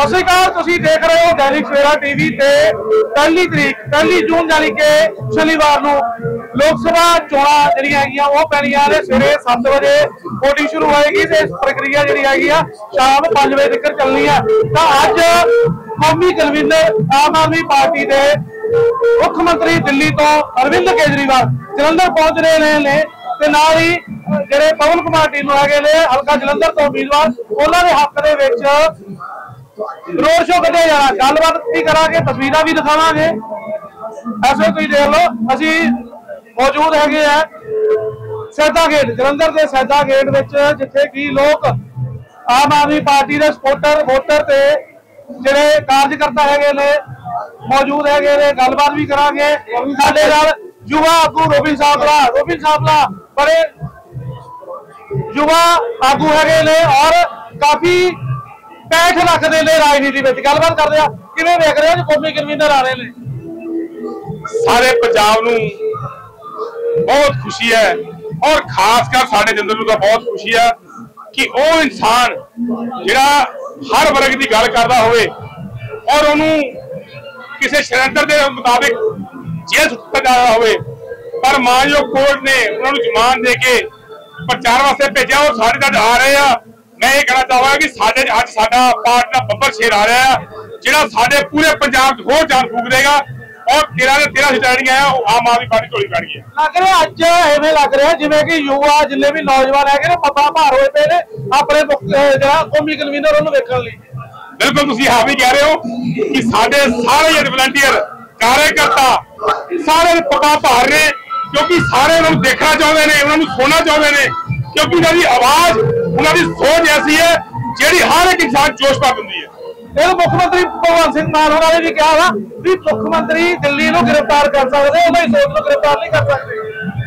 सत श्री अकाल, तुसीं देख रहे हो दैनिक सवेरा टीवी ते पहली जून यानी कि शनिवार नूं लोक सभा चोणां जिहड़ियां हैगियां ओह पैणियां ने। सवेरे 7 बजे वोटिंग शुरू होएगी ते प्रक्रिया जिहड़ी हैगी आ शाम 5 बजे तक चलनी है। तां अज कौमी कन्वीनर आम आदमी पार्टी के मुख्यमंत्री दिल्ली तो अरविंद केजरीवाल जलंधर पहुंच रहे ने ते नाल ही जिहड़े पवन कुमार ढिल्लों हैगे ने हल्का जलंधर तो उम्मीदवार उन्हां दे हक दे विच रोड शो कढ़िया जाना। गलबात भी करांगे, तस्वीरां भी दिखावांगे। ऐसे तुसीं देख लो असीं मौजूद हैगे आ सैदा गेट जलंधर के सैदा गेट विच जिथे कि लोग आम आदमी पार्टी के सपोर्टर वोटर ते जिहड़े कार्यकर्ता हैगे ने मौजूद हैगे ने। गलबात भी करांगे। साडे नाल युवा आगू रोबिन साहबला बड़े युवा आगू हैगे ने और काफी पैठ रखते ने राजनीति में। गलबात करते हैं किवें देख रहे हो जो कौमी कन्वीनर आ रहे हैं? सारे पंजाब नूं बहुत खुशी है और खासकर साडे जलंधर नूं बहुत खुशी है कि वो इंसान जिहड़ा हर वर्ग की गल करदा होवे और उन्होंने किसी षडयंत्र के मुताबिक जेल सुट्टा जाता होवे पर मानयोग कोर्ट ने उन्होंने जमान दे के प्रचार वास्ते भेजा और साढ़े तक आ रहे हैं। मैं ये कहना चाहूंगा कि साढ़े अज साडा पार्टी का बब्बर शेर आ रहा है जिहड़ा साडे पूरे पंजाब होर जान फूक देगा और 13 सीटां जिहड़ियां आम आदमी पार्टी झोली पैणगी। लग रहा अज इवें लग रहा जिवें कि युवा जिन्ने भी नौजवान है पप्पा भार होए पे ने अपने जिहड़ा कौमी कन्वीनर उहनूं वेखण लई। बिल्कुल तुसीं आप ही कह रहे हो कि साडे सारे वलंटियर कार्यकर्ता सारे पप्पा भार ने क्योंकि सारे उन्होंने देखना चाहते हैं, उन्होंने सुनना चाहते हैं क्योंकि उन्होंने आवाज उन्होंने सोच ऐसी है जी हर एक इंसान जोश पा दी है। मुख्यमंत्री भगवंत सिंह मान होना ने भी कहा वा भी मुख्यमंत्री दिल्ली को गिरफ्तार कर सकते उन्हें सोच को गिरफ्तार नहीं कर सकते।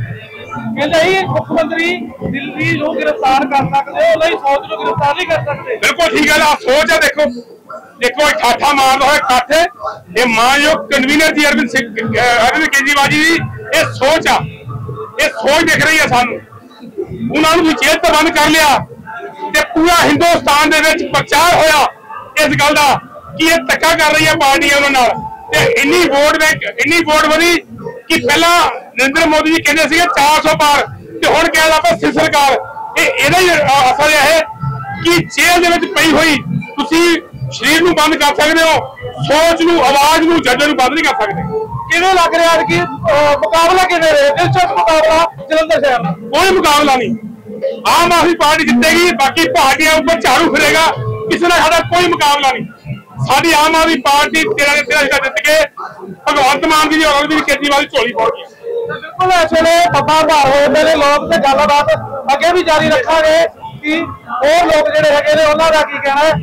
कहते मुख्यमंत्री दिल्ली को गिरफ्तार कर सकते उन्हें सोच को गिरफ्तार नहीं कर सकते। बिल्कुल ठीक है सोच है। देखो ठाठा मारदा होया इकट्ठ ये मानयोग कन्वीनर जी अरविंद केजरीवाल जी की ये सोच आ ये सोच दिख रही है सानू। उन्होंने जेल तो बंद कर लिया ते पूरा हिंदुस्तान दे विच प्रचार होया इस गल का कि ये धक्का कर रही है पार्टी उन्होंने इन्नी वोट बनी कि पहला नरेंद्र मोदी जी कहते 400 पार ते हुण कह लगा सिर्फ सरकार ये असर है कि जेल दे विच पई हुई तुसी शरीर नूं बंद कर सकते हो, सोच नूं आवाज नूं जजर नूं बंद नहीं कर सकते। किवें लग रहा है कि मुकाबला किवें रहे? दिलचस्प मुकाबला जलंधर शहर में कोई मुकाबला नहीं। आम आदमी पार्टी जीतेगी बाकी पार्टियां ऊपर झाड़ू फिरेगा किसी ने साडा कोई मुकाबला नहीं। साडी आम आदमी पार्टी 13 सीटां जित के भगवंत मान जी और अरविंद केजरीवाल की झोली पहुंच गई। बिल्कुल इस वे पप्पा भार होए मेरे लोग ते गलबात अगे भी जारी रखांगे कि और लोग जिहड़े हैगे ने उन्हां दा की कहना है।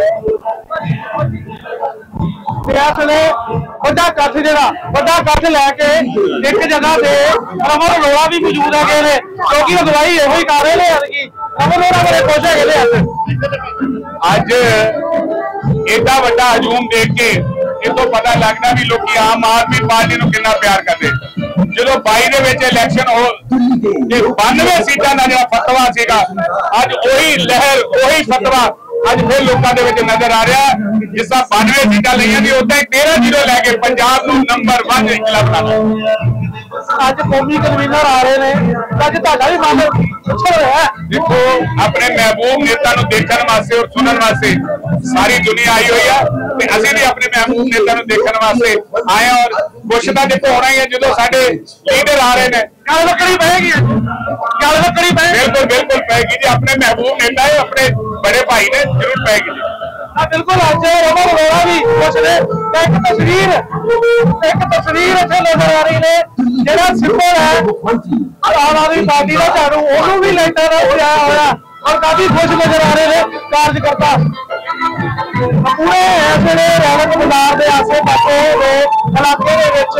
बड़ा कट्ठ लैके एक जगह से रमन अरोड़ा भी मौजूद है क्योंकि अगवाई यो ही कर रहे हैं। रमन अरोड़ा बड़े खुश है अज एडा वड्डा हजूम देख के इतो पता लगता भी लोग आम आदमी पार्टी को कितना प्यार करते। जो 22 इलेक्शन हो 92 सीटां का जो फतवा सीगा अज वही लहर वही फतवा अज फिर लोगों के नजर आ रहा जिस तरह 92 सीटां लिया उदा ही 13-0 लैके पंजाब को नंबर 1 जिला बना। अज कौमी कन्वीनर आ रहे हैं अज तुहाडा भी मन उछल रहा है। देखो अपने महबूब नेता देखने वास्ते और सुनने वास्ते सारी दुनिया आई हुई है असं भी अपने महबूब नेता देखने वास्ते आए और कुछ तो देखो होना ही है जो साडे लीडर आ रहे हैं गल लकड़ी पेगी बिल्कुल बिल्कुल पेगी जी। अपने महबूब नेता है अपने बड़े भाई ने जरूर पेगी जी। बिल्कुल अज रमन अरोड़ा भी खुश ने। एक तस्वीर इत्थे नजर आ रही है जिहड़ा सिंबल है आम आदमी पार्टी का झाड़ू उन्होंने भी लाइटां नाल सजाया होया और काफी खुश नजर आ रहे हैं कार्यकर्ता। पूरे इस वेले रौनक बाजार के आसे पासे इलाके दे विच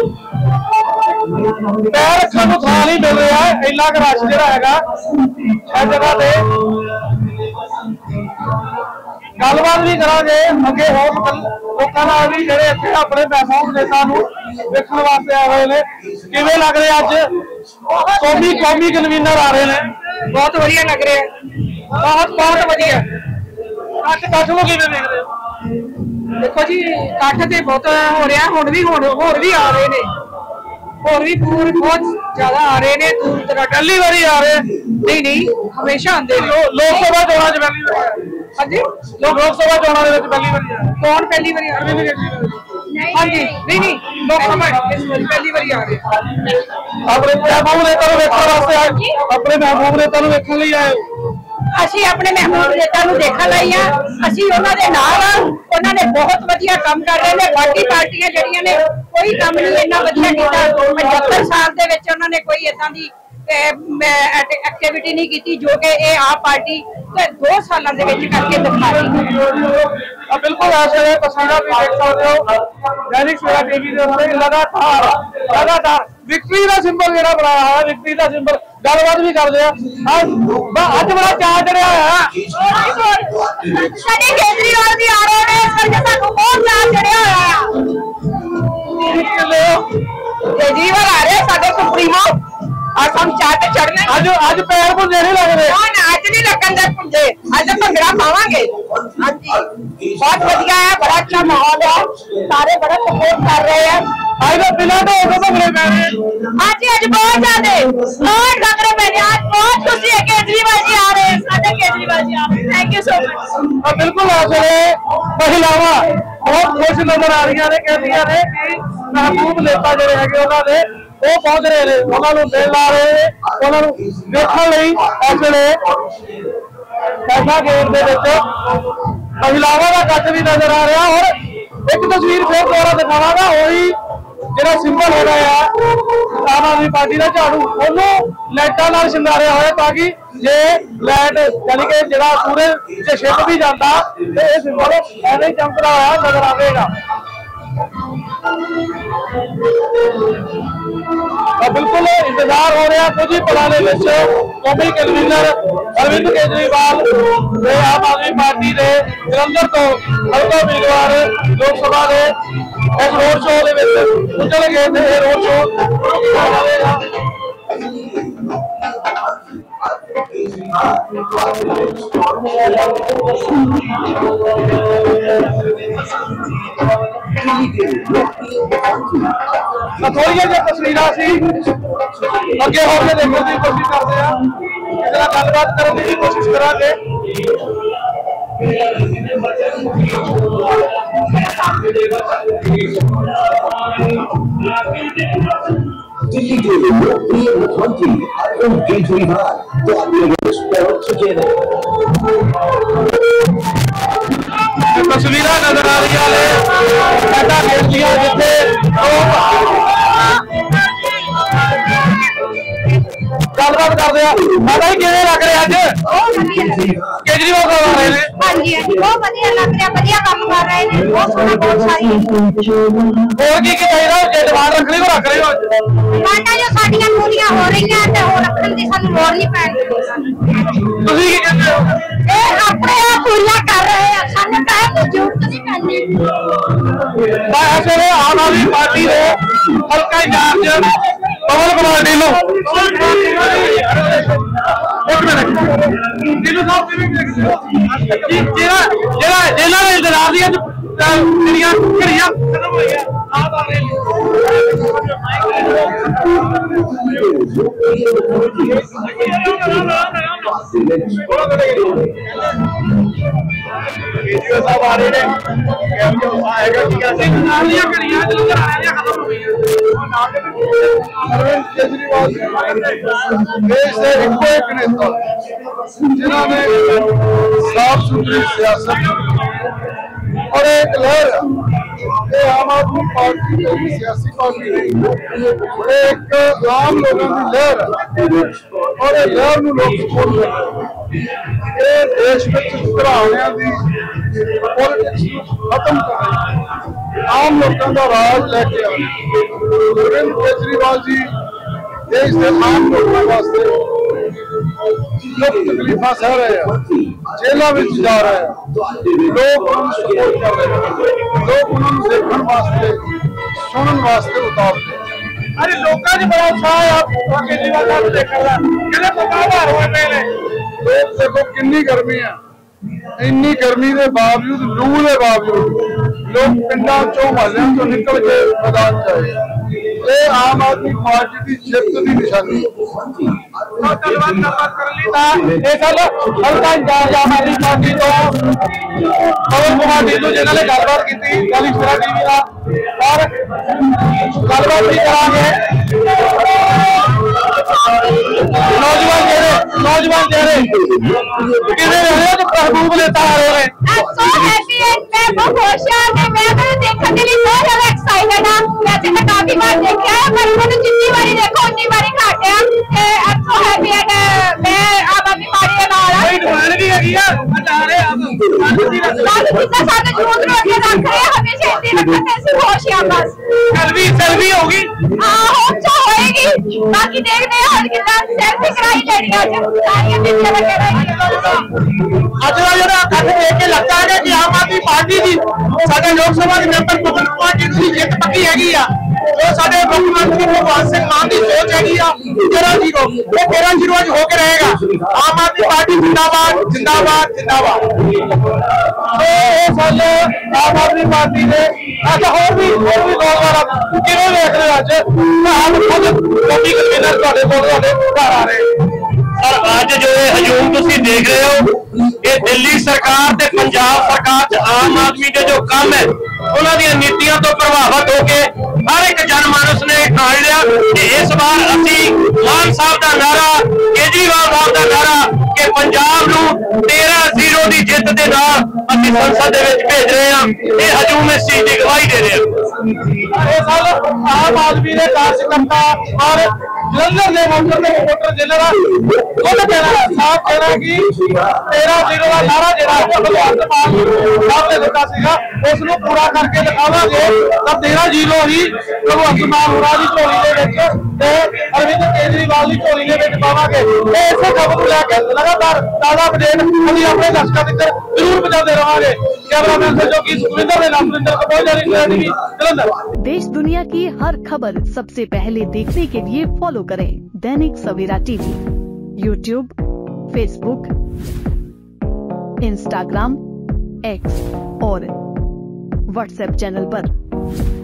पैर रखण नूं थां नहीं मिल रहा इन्ना क रश जिहड़ा हैगा इस जगह ते। गलबात भी करांगे अगे होर लोकां नाल भी जिहड़े इत्थे अपने महबूब नेता नूं देखण वास्ते आए हुए ने। किवें लग रहा अज कौमी कन्वीनर आ रहे हैं? बहुत वधिया लग रहा है, बहुत बढ़िया। ਕੱਠ ਨੂੰ ਕਿਵੇਂ ਦੇਖਦੇ ਹੋ? देखो जी ਕੱਠ ਤੇ ਬਹੁਤ ਹੋ ਰਿਹਾ, ਹੁਣ ਹੋਰ ਵੀ ਆ ਰਹੇ ਨੇ, ਹੋਰ ਵੀ बहुत ज्यादा आ रहे ने, दूर दराज पहली बारी आ रहे हैं? नहीं हमेशा आते हैं। लोक सभा चोणां च पहली बार हाँ जी, लोक सभा चोणां दे विच पहली बारी आए कौन पहली बारी आ रहे हैं? हाँ जी, नहीं लोक सभा पहली बारी आ रहे हैं। अपने महबूब नेता नूं वेखण वास्ते आए, अपने महबूब नेता नूं वेखण लई आए हो? ਅਸੀਂ ਆਪਣੇ ਮਹਿਬੂਬ ਨੇਤਾ ਨੂੰ ਦੇਖਣ ਲਈ ਆ, ਅਸੀਂ ਉਹਨਾਂ ਦੇ ਨਾਲ ਆ, ਉਹਨਾਂ ਨੇ ਬਹੁਤ ਵਧੀਆ ਕੰਮ ਕਰ ਰਹੇ ਨੇ। ਬਾਕੀ ਪਾਰਟੀਆਂ ਜਿਹੜੀਆਂ ਨੇ ਕੋਈ ਕੰਮ ਨਹੀਂ ਇੰਨਾ ਵਧੀਆ ਕੀਤਾ, 75 ਸਾਲ ਦੇ ਵਿੱਚ ਉਹਨਾਂ ਨੇ ਕੋਈ ਇਦਾਂ ਦੀ ਐਕਟੀਵਿਟੀ ਨਹੀਂ ਕੀਤੀ ਜੋ ਕਿ ਇਹ ਆਪ ਪਾਰਟੀ 2 ਸਾਲਾਂ ਦੇ ਵਿੱਚ ਕਰਕੇ ਦਿਖਾਈ। बिल्कुल ऐसे तस्वीरें भी देख सकते हो दैनिक सवेरा टीवी के उत्ते लगातार विक्ट्री का सिंबल जो बनाया है, विक्ट्री का सिंबल गलबात भी करते हैं। अज बड़ा चाह चढ़िया है, केजरीवाल जी आ रहे हैं, इस करके सानू बहुत चाह चढ़िया होया। केजरीवाल आ रहे साडे सुप्रीमो, आज हम चाह ते चढ़ने। अज पैर भुंजे नहीं लग रहे? अज नहीं लगन दे भुंजे, अज भंगड़ा पावांगे। हां जी, बहुत बढ़िया है, बड़ा अच्छा माहौल है, सारे बड़ा सपोर्ट कर रहे हैं। आज तो बिना तो भंगड़े पै रहे। आज बहुत ज्यादा बहुत भंगड़े पै रहे। आज बहुत खुशी है, केजरीवाल जी आ रहे हैं, साडे केजरीवाल जी आ रहे हैं। Thank you so much. बिल्कुल ऐसे महिलावां बहुत खुश नजर आ रही ने, कहदियां ने कि महबूब नेता जिहड़े हैगे उन्हां दे वो पहुंच रहे हैं, उन्होंने दिल ला रहे हैं, उन्होंने देखने लई इस वेले पैसा गेट दे विच महिलावां दा कद भी नजर आ रहा। और एक तस्वीर फिर दोबारा दिखावांगा, वही जिहड़ा सिंबल हो रहा है आम आदमी पार्टी का झाड़ू, उन्होंने लाइटां नाल शिंगारिया होया ताकि जे लाइट यानी कि जिहड़ा सूरज च छिप भी जाता तो यह सिंबल ऐसे ही चमकदा होया नजर आवेगा। बिल्कुल इंतजार हो रहा कुछ ही पलों के कौमी कन्वीनर अरविंद केजरीवाल आम आदमी पार्टी के जलंधर तो हल्का उम्मीदवार लोक सभा के इस रोड शो के उजल गए थे। रोड शो थोड़िया जी तस्वीर अगे होकर देखने की कोशिश करते हैं, गलबात करने की कोशिश करेंगे। दिल्ली के लोकप्रिय मुख्यमंत्री अरविंद केजरीवाल तो पहुंच चुके हैं। तस्वीर नजर आ रही है जिथे गलबात करते हैं। माता जी किवें लग रहे अज केजरीवाल साहब आ रहे हैं? हाँ जी बहुत बढ़िया लग रहा, बढ़िया काम कर रहे हैं, बहुत सोना बहुत सारी और की चाहिए जे डिमांड रखनी को रख रहे हो? डिमांडां जो साडियां पूरीਆਂ हो रहीਆਂ ਤੇ ਉਹ ਰੱਖਣ ਦੀ ਸਾਨੂੰ ਲੋੜ ਨਹੀਂ ਪੈਣੀ। ਤੁਸੀਂ ਕੀ ਕਹਿੰਦੇ ਹੋ? ਇਹ ਆਪਣੇ ਆਪ ਪੂਰੀਆਂ ਕਰ ਰਹੇ ਆ, ਸਾਨੂੰ ਕਹਿਣ ਦੀ ਜ਼ਰੂਰਤ ਨਹੀਂ ਪੈਂਦੀ। ऐसे आम आदमी पार्टी ने हल्का इंचार्ज पवन कुमार ढिल्लों एक मिनट ढिल्लों साहब जिन्होंने इंतजार दिया घड़ियां खत्म हो गया आप आ रहे साहब आ रहे अरविंद केजरीवाल देश के एक नेता जिन्होंने साफ सुथरी सियासत और एक लहर आम आदमी पार्टी की सियासी पार्टी नहीं, एक आम लोगों की लहर और ये लहर में लोग सपोर्ट कर रहे हैं। देश में घराणियां की पॉलिटिक्स खत्म कर रही, आम लोगों का राज लेके आ रहे। अरविंद केजरीवाल जी देश के आम लोगों वास्ते दुख तकलीफा सह रहे हैं, जेलों में जा रहे हैं, लोग उन्होंने सपोर्ट कर रहे हैं, लोग उन्होंने देखने वास्ते सुनने वास्ते उतारते हैं। अरे लोगों ने बड़ा उत्साह है आप केजरीवाल साहब देखने का, कहने तो बाहर हुए पहले लोग देखो कितनी गर्मी है, ਇੰਨੀ ਗਰਮੀ ਦੇ ਬਾਵਜੂਦ, ਲੂ ਦੇ ਬਾਵਜੂਦ ਲੋਕ ਪਿੰਡਾਂ ਚੋਂ ਮਹੱਲਿਆਂ ਚੋਂ ਨਿਕਲ ਕੇ ਮੈਦਾਨ ਚ ਆਏ। ਇਹ ਆਮ ਆਦਮੀ ਪਾਰਟੀ ਦੀ ਜਿੱਤ ਦੀ ਨਿਸ਼ਾਨੀ। ਗੱਲਬਾਤ ਕਰਨ ਲਈ ਤਾਂ ਇਹ ਸਭ ਹਲਕਾ ਇੰਚਾਰਜ ਆਮ ਆਦਮੀ ਪਾਰਟੀ ਤੋਂ ਪਵਨ ਕੁਮਾਰ ਢਿੱਲੋਂ ਜਿਨ੍ਹਾਂ ਨੇ ਗੱਲਬਾਤ ਕੀਤੀ ਦੈਨਿਕ ਸਵੇਰਾ ਟੀਵੀ ਨਾਲ, ਔਰ ਗੱਲਬਾਤ ਵੀ ਕਰਾਂਗੇ। ਨੌਜਵਾਨ ਜਿਹੜੇ ਕਿਵੇਂ ਰਹੇ ਤੇ ਮਹਿਬੂਬ ਨੇਤਾ ਆ ਰਹੇ ਨੇ। ਸੋ ਹੈਪੀ ਐਂਡ ਮੈਂ ਬਹੁਤ ਖੁਸ਼ ਹਾਂ ਤੇ ਮੈਂ ਤੁਹਾਨੂੰ ਦੇਖਣ ਦੇ ਲਈ ਬਹੁਤ ਜ਼ਿਆਦਾ ਐਕਸਾਈਟਡ ਹਾਂ। ਵੈਸੇ ਮੈਂ ਕਾਫੀ ਵਾਰ ਦੇਖਿਆ ਹੈ ਪਰ ਮੈਨੂੰ ਜਿੰਨੀ ਵਾਰੀ ਦੇਖੋ ਉਨੀ ਵਾਰੀ ਘੱਟ ਆ ਤੇ ਸੋ ਹੈਪੀ ਐਂਡ ਮੈਂ ਆਮ ਆਦਮੀ ਪਾਰਟੀ ਦੇ ਨਾਲ ਹਾਂ। ਕੋਈ ਡਿਮਾਂਡ ਵੀ ਹੈਗੀ ਆ ਜਾ ਰਹੇ ਆਪ ਜਿੱਦਾਂ ਸਾਡੇ ਜੂਤ ਨੂੰ ਅੱਗੇ ਰੱਖ ਰਹੇ ਹਮੇਸ਼ਾ ਇੱਥੇ ਰੱਖਣ ਤੇ ਅਸੀਂ ਖੁਸ਼ ਹਾਂ। ਬਸ ਸੈਲਫੀ ਹੋਗੀ ਹੁਣ ਤਾਂ ਹੋਏਗੀ, ਬਾਕੀ ਦੇਖਦੇ ਹਾਂ ਹੁਣ ਕਿੱਦਾਂ ਸੈਲਫੀ ਕਰਾਈ ਲੈਣੀ ਅੱਜ ਸਾਰੀਆਂ ਚੀਜ਼ਾਂ ਵਗੈਰਾ ਅੱਜ ਦਾ ਜਿਹੜਾ ਇਕੱਠ ਦੇਖ ਕੇ ਲੱਗਦਾ ਹੈ ਕਿ ਆਮ ਆਦਮੀ ਪਾਰਟੀ ਦੀ ਸਾਡੇ ਲੋਕ ਸਭਾ ਦੇ ਮੈਂਬਰ ਪਵਨ ਕੁਮਾਰ ਢਿੱਲੋਂ ਦੀ ਜਿੱਤ ਪੱਕੀ ਹੈਗੀ ਆ। ਜੋ ਸਾਡੇ ਮੁੱਖ ਮੰਤਰੀ ਭਗਵੰਤ ਸਿੰਘ ਮਾਨ ਦੀ ਸੋਚ ਹੈਗੀ ਆ 13-0 ਉਹ 13-0 ਅੱਜ ਹੋ ਕੇ ਰਹੇਗਾ। ਆਮ ਆਦਮੀ ਪਾਰਟੀ ਜਿੰਦਾਬਾਦ ਜਿੰਦਾਬਾਦ ਜਿੰਦਾਬਾਦ। ਇਹ ਸਾਲ ਆਮ ਆਦਮੀ ਪਾਰਟੀ ਦੇ ਅੱਜ ਹੋਰ ਵੀ ਨੌਜਵਾਨ ਕਿਵੇਂ ਦੇਖ ਰਹੇ ਅੱਜ ਆਪ ਖੁਦ ਕਮੇਟੀ ਕਨਵੀਨਰ ਤੁਹਾਡੇ ਕੋਲ ਤੁਹਾਡੇ ਘਰ ਆ ਰਹੇ। सर अज जो हजूम तुसी देख रहे हो ये दिल्ली सरकार ते पंजाब सरकार च आम आदमी के जो काम है उन्हां दी नीतियां तो प्रभावित होकर हर एक जनमानस ने ठान लिया कि इस बार असी मान साहब दा नारा केजरीवाल साहब दा नारा कि पंजाब नूं 13-0 दी जित दे नाल असी संसद दे विच भेज रहे हां। ये हजूम इस चीज दी गवाही दे रहे हैं। आम आदमी ने कार्यकर्ता और जलंधर ने वोटर जिला खुद कहना साफ कहना कि 13-0 का नारा जिहड़ा भगवंत मान साहब ने दिता सीगा उसनूं पूरा करके दिखावांगे तां 13-0 ही भगवंत मान होरां दी झोली दे विच ते अरविंद केजरीवाल दी झोली दे विच पावांगे। इसे खबर नूं लैके लगातार ताज़ा अपडेट असीं अपने दर्शकां तक जरूर पहुंचाते रहांगे। कैमरामैन सहयोगी सुखविंदर दे नाल सुखविंदर कपूर दैनिक सवेरा टीवी जलंधर। देश दुनिया की हर खबर सबसे पहले देखने के लिए फॉलो करें Dainik Savera TV, YouTube, Facebook, Instagram, X और व्हाट्सएप चैनल पर।